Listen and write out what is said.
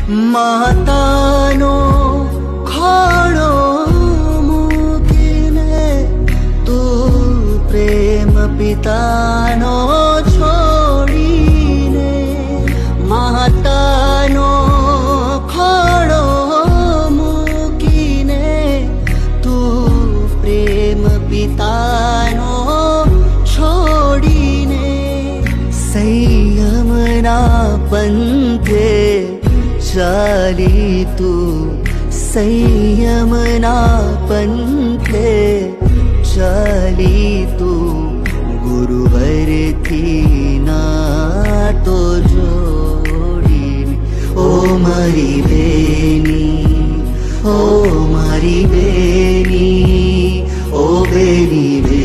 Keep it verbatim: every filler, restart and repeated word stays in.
मातानो खड़ो मुकिने तू प्रेम पितानो छोड़ीने। मातानो खड़ो मुकिने तू प्रेम पितानो छोड़ीने। संयमना पंथे चाली तू संयमना पंथे चाली तू गुरुवर थी नातो जोड़ीने। ओ मारी बेनी ओ मारी बेनी ओ बेनी।